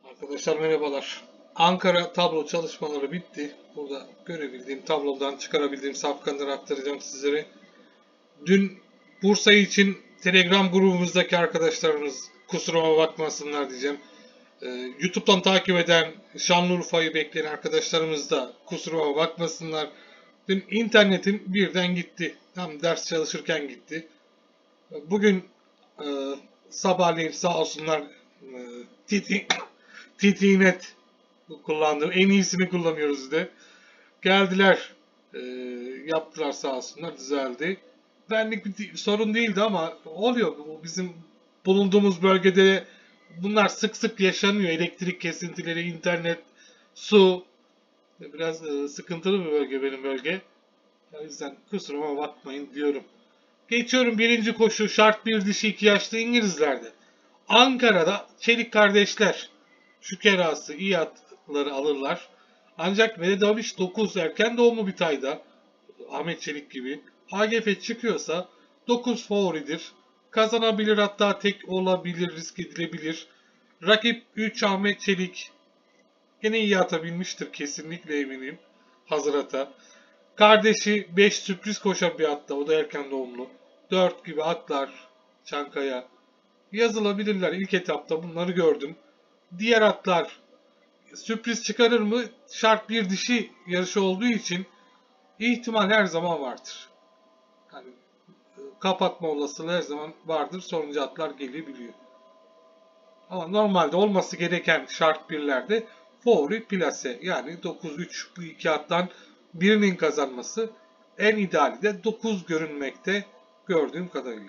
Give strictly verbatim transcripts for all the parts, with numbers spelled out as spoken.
Arkadaşlar merhabalar. Ankara tablo çalışmaları bitti. Burada görebildiğim tablodan çıkarabildiğim safkanları aktaracağım sizlere. Dün Bursa için Telegram grubumuzdaki arkadaşlarımız kusuruma bakmasınlar diyeceğim. Ee, YouTube'dan takip eden Şanlıurfa'yı bekleyen arkadaşlarımız da kusuruma bakmasınlar. Dün internetim birden gitti. Tam ders çalışırken gitti. Bugün e, sabahleyin sağ olsunlar e, Titi T T net kullandığım en iyisini kullanıyoruz de. Geldiler, e, yaptılar sağ olsunlar, düzeldi. Benlik bir sorun değildi ama oluyor. Bu bizim bulunduğumuz bölgede bunlar sık sık yaşanıyor. Elektrik kesintileri, internet, su. Biraz e, sıkıntılı bir bölge benim bölge. O yüzden kusuruma bakmayın diyorum. Geçiyorum birinci koşu, şart bir dişi iki yaşlı İngilizlerde. Ankara'da Çelik kardeşler şu kerası iyi atları alırlar. Ancak Vedaviş dokuz erken doğumlu bir tayda. Ahmet Çelik gibi. A G F çıkıyorsa dokuz favoridir. Kazanabilir, hatta tek olabilir, risk edilebilir. Rakip üç Ahmet Çelik. Gene iyi atabilmiştir, kesinlikle eminim. Hazır ata. Kardeşi beş sürpriz koşar bir atta. O da erken doğumlu. dört gibi atlar Çankaya. Yazılabilirler. İlk etapta bunları gördüm. Diğer atlar sürpriz çıkarır mı? Şart bir dişi yarışı olduğu için ihtimal her zaman vardır. Yani kapatma olasılığı her zaman vardır. Sonuncu atlar gelebiliyor. Ama normalde olması gereken şart birlerde favori plase, yani dokuz üç bu iki attan birinin kazanması, en ideali de dokuz görünmekte gördüğüm kadarıyla.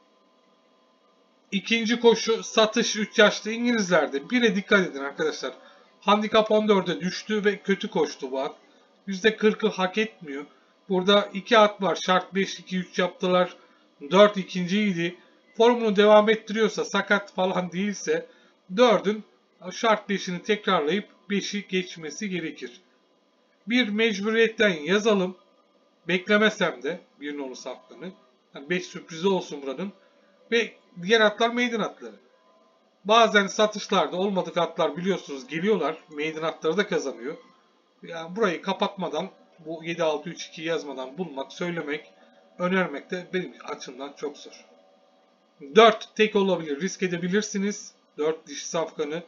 İkinci koşu satış üç yaşlı İngilizlerde. bire dikkat edin arkadaşlar. Handikap on dörde düştü ve kötü koştu bu at. yüzde kırkı hak etmiyor. Burada iki at var. Şart beş iki üç yaptılar. dört ikinciydi. Formunu devam ettiriyorsa, sakat falan değilse dördün şart beşini tekrarlayıp beşi geçmesi gerekir. Bir mecburiyetten yazalım. Beklemesem de bir nolu safkanı. Yani beş sürprizi olsun buranın. Ve diğer atlar meydan atları. Bazen satışlarda olmadık atlar biliyorsunuz geliyorlar. Meydan atları da kazanıyor. Yani burayı kapatmadan, bu yedi altı üç iki yazmadan bulmak, söylemek, önermek de benim açımdan çok zor. dört tek olabilir. Risk edebilirsiniz. dört dişi safkanı.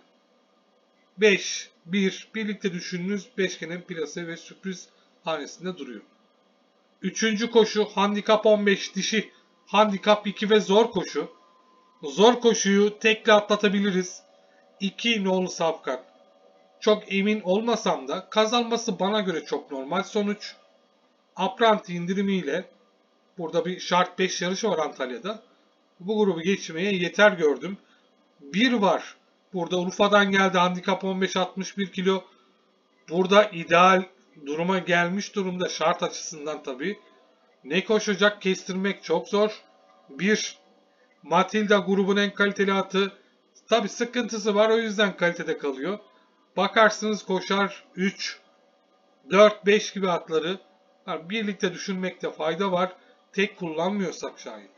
beş bir birlikte düşününüz. Beşgenin plase ve sürpriz hanesinde duruyor. Üçüncü koşu handikap on beş dişi. Handikap iki ve zor koşu. Zor koşuyu tekle atlatabiliriz. iki nolu safkan. Çok emin olmasam da kazanması bana göre çok normal sonuç. Apranti indirimiyle burada bir şart beş yarışı var Antalya'da. Bu grubu geçmeye yeter gördüm. bir var. Burada Urfa'dan geldi. Handikap on beş altmış bir kilo. Burada ideal duruma gelmiş durumda şart açısından tabii. Ne koşacak kestirmek çok zor. bir Matilda grubun en kaliteli atı. Tabi sıkıntısı var, o yüzden kalitede kalıyor. Bakarsınız koşar üç, dört, beş gibi atları yani birlikte düşünmekte fayda var. Tek kullanmıyorsak şayet.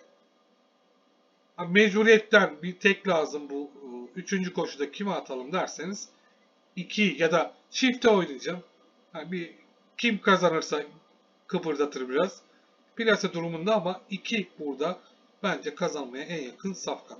Yani mecburiyetten bir tek lazım bu üçüncü koşuda kime atalım derseniz iki ya da çifte oynayacağım. Yani bir kim kazanırsa kıpırdatır biraz. Plase durumunda ama iki burada bence kazanmaya en yakın safkan.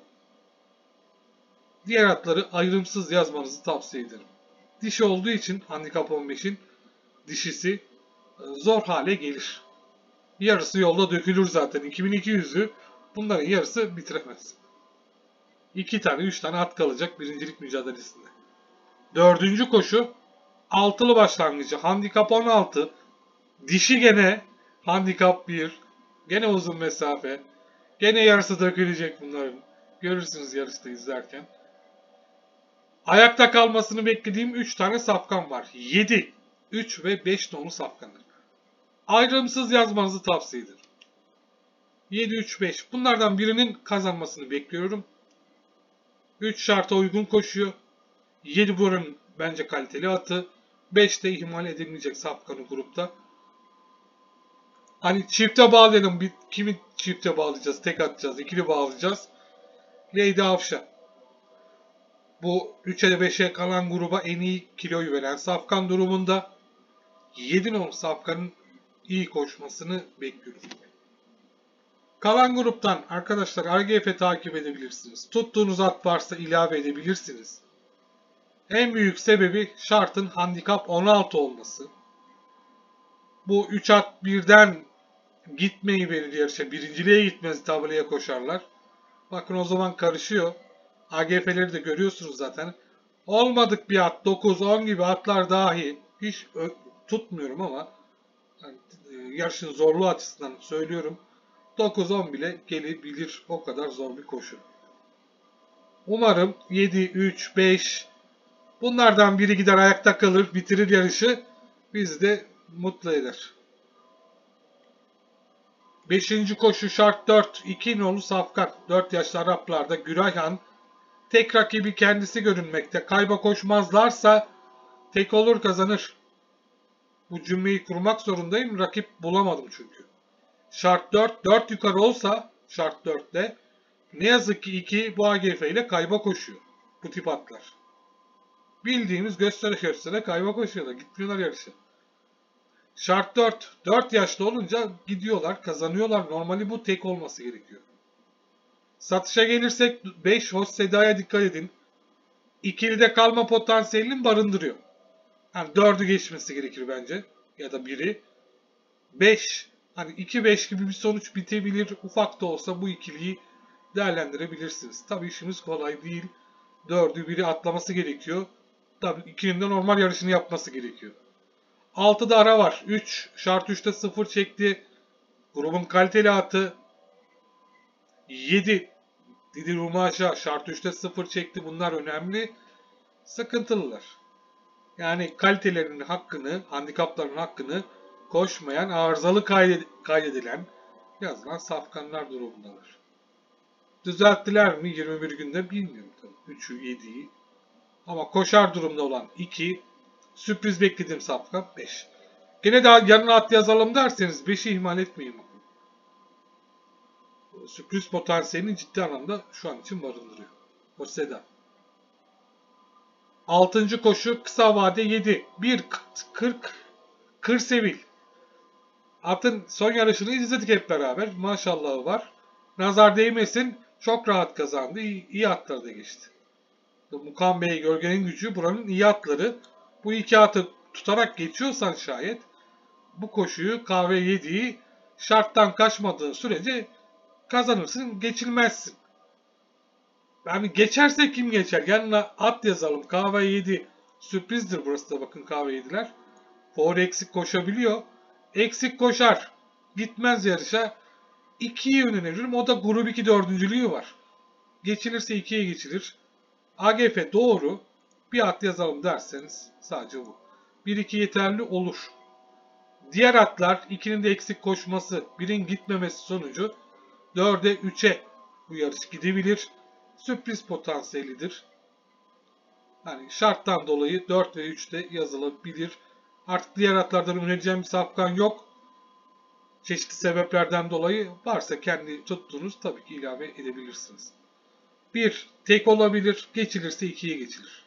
Diğer atları ayrımsız yazmanızı tavsiye ederim. Dişi olduğu için handikap on beşin dişisi zor hale gelir. Yarısı yolda dökülür zaten. iki bin iki yüzü bunların yarısı bitiremez. iki tane üç tane at kalacak birincilik mücadelesinde. Dördüncü koşu altılı başlangıcı. Handikap on altı. Dişi gene handikap bir. Gene uzun mesafe. Gene yarısı dökülecek bunların. Görürsünüz yarışta izlerken. Ayakta kalmasını beklediğim üç tane safkan var. yedi, üç ve beş nolu safkanlar. Ayrımsız yazmanızı tavsiye ederim. yedi, üç, beş. Bunlardan birinin kazanmasını bekliyorum. üç şarta uygun koşuyor. yedi buranın bence kaliteli atı. beş de ihmal edilmeyecek safkanı grupta. Hani çifte bağlayalım. Bir, kimi çifte bağlayacağız? Tek atacağız. İkili bağlayacağız. Lady Afşa. Bu üçe beşe kalan gruba en iyi kiloyu veren safkan durumunda yedi nolu safkanın iyi koşmasını bekliyorum. Kalan gruptan arkadaşlar R G F takip edebilirsiniz. Tuttuğunuz at varsa ilave edebilirsiniz. En büyük sebebi şartın handikap on altı olması. Bu üç at birden gitmeyi verir yarışa. Birinciliğe gitmez, tabelaya koşarlar. Bakın o zaman karışıyor. A G F'leri de görüyorsunuz zaten. Olmadık bir at, dokuz on gibi atlar dahi hiç tutmuyorum ama yani, yarışın zorluğu açısından söylüyorum. dokuz on bile gelebilir, o kadar zor bir koşu. Umarım yedi, üç, beş bunlardan biri gider ayakta kalır, bitirir yarışı. Bizi de mutlu eder. beşinci koşu şart dört. iki nolu safkan. dört yaşlı Araplarda Gürayhan. Tek rakibi kendisi görünmekte. Kayba koşmazlarsa tek olur kazanır. Bu cümleyi kurmak zorundayım. Rakip bulamadım çünkü. Şart dört. dört yukarı olsa şart dörtte ne yazık ki iki bu A G F ile kayba koşuyor. Bu tip atlar. Bildiğimiz göstere göstere kayba koşuyorlar. Gitmiyorlar yarışa. Şart dört. dört yaşlı olunca gidiyorlar, kazanıyorlar. Normali bu, tek olması gerekiyor. Satışa gelirsek beş Hos Seda'ya dikkat edin. İkilide kalma potansiyelini barındırıyor. Yani dördü geçmesi gerekir bence. Ya da biri. beş. Hani iki beş gibi bir sonuç bitebilir. Ufak da olsa bu ikiliyi değerlendirebilirsiniz. Tabii işimiz kolay değil. dördü biri atlaması gerekiyor. Tabii ikinin de normal yarışını yapması gerekiyor. altıda ara var. üç. Şart üçte sıfır çekti. Grubun kaliteli atı. yedi. Didi Rumaja şart üçte sıfır çekti. Bunlar önemli. Sıkıntılılar. Yani kalitelerinin hakkını, handikaplarının hakkını koşmayan, arızalı kaydedilen, yazılan safkanlar durumundalar. Düzelttiler mi yirmi bir günde bilmiyorum tabii. üçü, yediyi. Ama koşar durumda olan iki, sürpriz beklediğim safkan beş. Gene daha yanına at yazalım derseniz beşi ihmal etmeyin. Sürpriz potansiyelini ciddi anlamda şu an için barındırıyor. O Seda. altıncı koşu kısa vade yedi. bir kırk Kırsevil. Atın son yarışını izledik hep beraber. Maşallahı var. Nazar değmesin. Çok rahat kazandı. İyi, iyi atları da geçti. Mukan Bey, Gölgenin Gücü buranın iyi atları. Bu iki atı tutarak geçiyorsan şayet bu koşuyu K V yediyi şarttan kaçmadığın sürece kazanırsın, geçilmezsin. Yani geçerse kim geçer? Yanına at yazalım. K V yedi sürprizdir burası da, bakın K V yediler. Favori eksik koşabiliyor. Eksik koşar. Gitmez yarışa. ikiyi öneririm. O da grup iki dördüncülüğü var. Geçilirse ikiye geçilir. A G F doğru. Bir at yazalım derseniz sadece bu. bir iki yeterli olur. Diğer atlar ikinin de eksik koşması, birin gitmemesi sonucu dörde üçe bu yarış gidebilir. Sürpriz potansiyelidir. Yani şarttan dolayı dört ve üçte yazılabilir. Artık diğer atlardan önereceğim bir safkan yok. Çeşitli sebeplerden dolayı varsa kendi tuttuğunuz tabii ki ilave edebilirsiniz. bir tek olabilir. Geçilirse ikiye geçilir.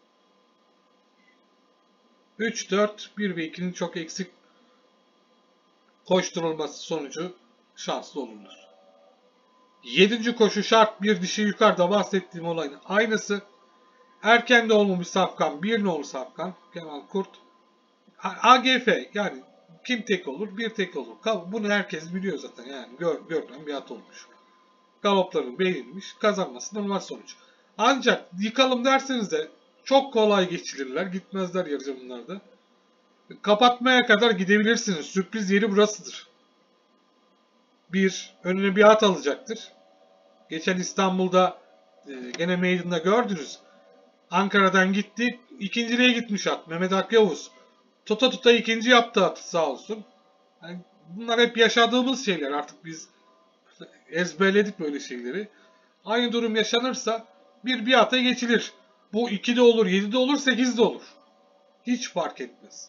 üç, dört, bir ve ikinin çok eksik koşturulması sonucu şanslı olunur. yedinci koşu şart bir dişi, yukarıda bahsettiğim olayın aynısı. Erken de olmamış safkan, bir nolu safkan, Kemal Kurt. A G F yani kim tek olur? Bir tek olur. Bunu herkes biliyor zaten, yani gör, görülen bir at olmuş. Galopları beğenilmiş, kazanması normal sonuç. Ancak yıkalım derseniz de çok kolay geçilirler, gitmezler yarıca bunlarda. Kapatmaya kadar gidebilirsiniz. Sürpriz yeri burasıdır. Bir, önüne bir at alacaktır. Geçen İstanbul'da e, gene meydanında gördünüz. Ankara'dan gitti, ikinciliğe gitmiş at. Mehmet Akyavuz. Tuta tuta ikinci yaptı atı, sağ olsun. Yani bunlar hep yaşadığımız şeyler, artık biz ezberledik böyle şeyleri. Aynı durum yaşanırsa bir bir ata geçilir. Bu iki de olur, yedi de olur, sekiz de olur. Hiç fark etmez.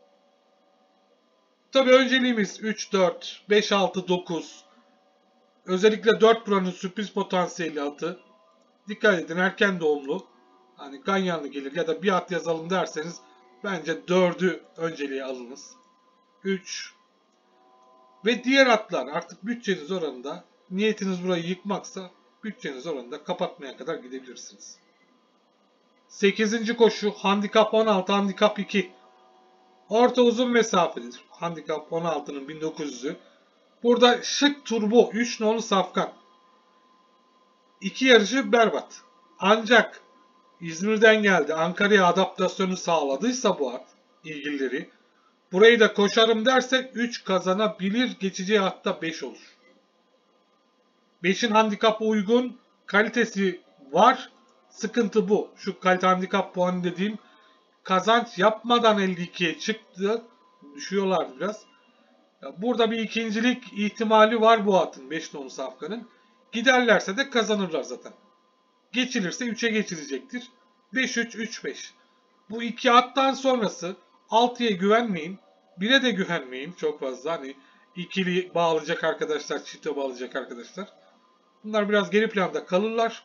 Tabii önceliğimiz üç, dört, beş, altı, dokuz. Özellikle dört buranın sürpriz potansiyeli atı. Dikkat edin, erken doğumlu. hani Ganyanlı gelir ya da bir at yazalım derseniz bence dördü önceliğe alınız. üç ve diğer atlar artık bütçeniz oranında, niyetiniz burayı yıkmaksa bütçeniz oranında kapatmaya kadar gidebilirsiniz. sekizinci koşu handikap on altı, handikap iki. Orta uzun mesafedir. Handikap on altının bin dokuz yüzü. Burada şık turbo üç nolu safkan. İki yarışı berbat. Ancak İzmir'den geldi. Ankara'ya adaptasyonu sağladıysa bu at ilgilileri. Burayı da koşarım dersek üç kazanabilir. Geçeceği hatta beş olur. beşin handikapı uygun. Kalitesi var. Sıkıntı bu. Şu kalite handikap puanı dediğim kazanç yapmadan elli ikiye çıktı. Düşüyorlar biraz. Burada bir ikincilik ihtimali var bu atın. beş nolu safkanın. Giderlerse de kazanırlar zaten. Geçilirse üçe geçilecektir. beş üç üç beş. Bu iki attan sonrası altıya güvenmeyin. bire de güvenmeyin çok fazla. Hani ikili bağlayacak arkadaşlar, çifte bağlayacak arkadaşlar. Bunlar biraz geri planda kalırlar.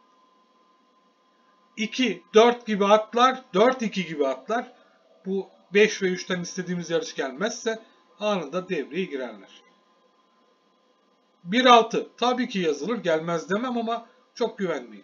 iki dört gibi atlar, dört iki gibi atlar. Bu beş ve üçten istediğimiz yarış gelmezse anında devreye girerler. bir altı tabii ki yazılır, gelmez demem ama çok güvenmeyin.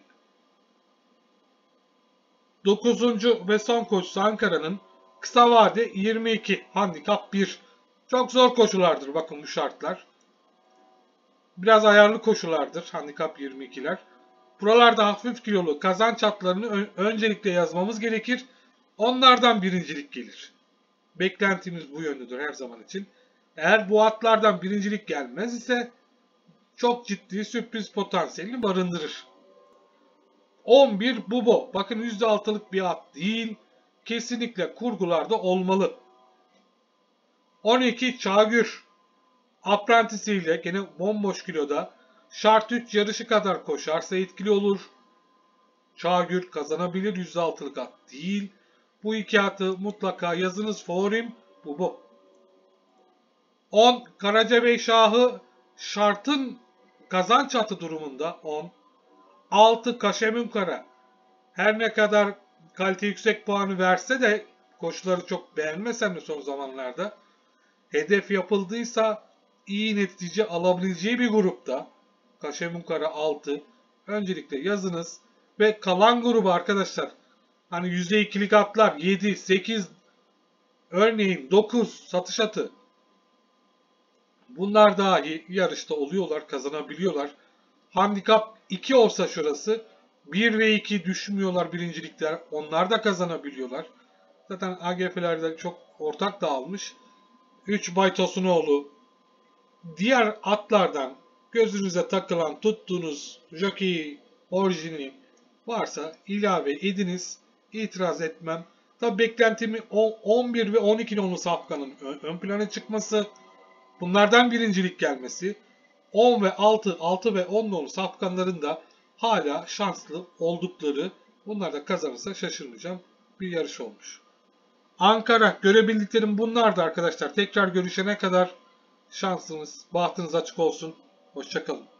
dokuzuncu ve son koşusu Ankara'nın kısa vade yirmi iki, handikap bir. Çok zor koşulardır bakın bu şartlar. Biraz ayarlı koşulardır handikap yirmi ikiler. Buralarda hafif kilolu kazanç atlarını öncelikle yazmamız gerekir. Onlardan birincilik gelir. Beklentimiz bu yöndedir her zaman için. Eğer bu atlardan birincilik gelmez ise çok ciddi sürpriz potansiyelini barındırır. on bir Bubo. Bakın yüzde altılık bir at değil. Kesinlikle kurgularda olmalı. on iki Çağgür. Aprentisiyle gene bomboş kiloda. Şart üç yarışı kadar koşarsa etkili olur. Çağgür kazanabilir, yüzde altılık at değil. Bu iki atı mutlaka yazınız. Favorim Bubo. on Karacabey Şahı şartın kazanç atı durumunda on. altı Kaşemünkara. Her ne kadar kalite yüksek puanı verse de koşuları çok beğenmesem de son zamanlarda hedef yapıldıysa iyi netice alabileceği bir grupta. Kaşemünkara altı. Öncelikle yazınız ve kalan grubu arkadaşlar hani yüzde ikilik atlar yedi, sekiz, örneğin dokuz satış atı. Bunlar dahi yarışta oluyorlar, kazanabiliyorlar. Handikap iki olsa şurası bir ve iki düşmüyorlar birincilikler. Onlar da kazanabiliyorlar. Zaten A G F'lerde çok ortak dağılmış. üç Bay Tosunoğlu. Diğer atlardan gözünüze takılan tuttuğunuz jockey orijini varsa ilave ediniz. İtiraz etmem. Tabi beklentimi on bir ve on iki nolu safkanın ön plana çıkması. Bunlardan birincilik gelmesi. on ve altı, altı ve on nolu safkanların da hala şanslı oldukları, bunlar da kazanırsa şaşırmayacağım bir yarış olmuş. Ankara görebildiklerim bunlardı arkadaşlar. Tekrar görüşene kadar şansınız, bahtınız açık olsun. Hoşça kalın.